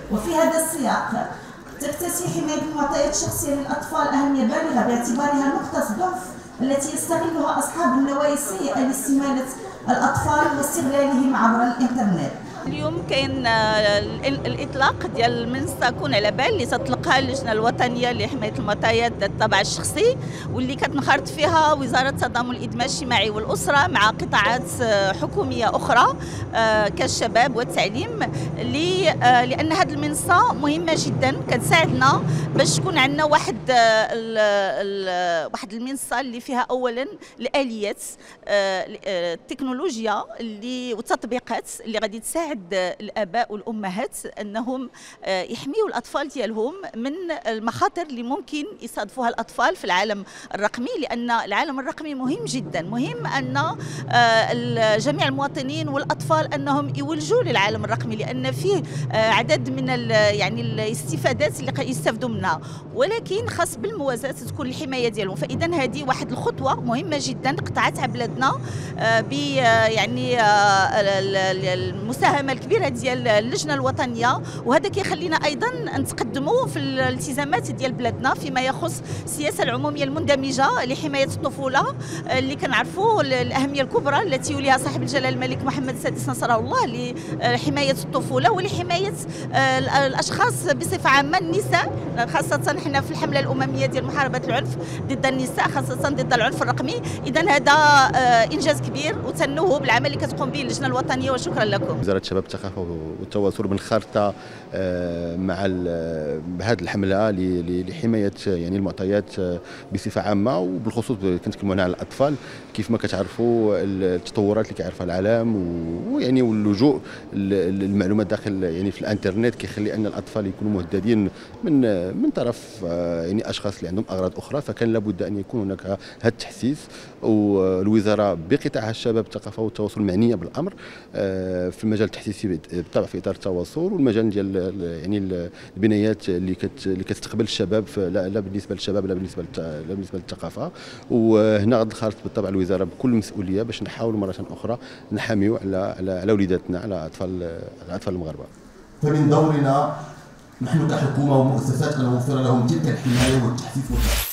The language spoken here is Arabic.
وفي هذا السياق تكتسي حماية المعطيات الشخصية للأطفال أهمية بالغة باعتبارها نقطة ضعف التي يستغلها أصحاب النوايا السيئة لاستمالة الأطفال واستغلالهم عبر الإنترنت. اليوم كاين الاطلاق ديال منصه كون على بال اللي تطلقها اللجنه الوطنيه لحمايه المعطيات ذات الطابع الشخصي، واللي كتنخرط فيها وزاره التضامن الادماج الاجتماعي والاسره مع قطاعات حكوميه اخرى كالشباب والتعليم، لان هذه المنصه مهمه جدا كتساعدنا باش تكون عندنا واحد المنصه اللي فيها اولا الاليات التكنولوجيا اللي والتطبيقات اللي غادي تساعد الاباء والامهات انهم يحميوا الاطفال ديالهم من المخاطر اللي ممكن يصادفوها الاطفال في العالم الرقمي، لان العالم الرقمي مهم جدا. مهم ان جميع المواطنين والاطفال انهم يولجوا للعالم الرقمي، لان فيه عدد من يعني الاستفادات اللي يستفدوا منها، ولكن خاص بالموازاه تكون الحمايه ديالهم. فاذا هذه واحد الخطوه مهمه جدا قطعتها بلادنا ب يعني المساهمه الكبيره ديال اللجنه الوطنيه، وهذا كيخلينا ايضا نتقدموا في الالتزامات ديال بلادنا فيما يخص السياسه العموميه المندمجه لحمايه الطفوله، اللي كنعرفوا الاهميه الكبرى التي يوليها صاحب الجلاله الملك محمد السادس نصره الله لحمايه الطفوله ولحمايه الاشخاص بصفه عامه، النساء خاصه حنا في الحمله الامميه ديال محاربه العنف ضد النساء، خاصه ضد العنف الرقمي. اذا هذا انجاز كبير وتنوه بالعمل اللي كتقوم به اللجنه الوطنيه، وشكرا لكم. وزاره الشباب الثقافه والتواصل منخرطه مع هذه الحمله لحمايه يعني المعطيات بصفه عامه، وبالخصوص كنتكلموا هنا على الاطفال. كيف ما كتعرفوا التطورات اللي كيعرفها العالم ويعني واللجوء للمعلومات داخل يعني في الانترنت كيخلي ان الاطفال يكونوا مهددين من طرف يعني اشخاص اللي عندهم اغراض اخرى. فكان لابد ان يكون هناك هذا التحسيس، والوزاره بقطاعها الشباب الثقافه والتواصل معنيه بالامر في المجال التحسيسي بالطبع في اطار التواصل، والمجال ديال يعني البنايات اللي كتستقبل الشباب لا بالنسبه للشباب لا بالنسبه للثقافه. وهنا غادي نخرط بالطبع الوزاره بكل مسؤوليه باش نحاولوا مره اخرى نحاميوا على وليداتنا، على اطفال المغاربه. فمن دورنا نحن كحكومه ومؤسسات ان نوفر لهم تلك الحمايه والتحسيس والتعزيز.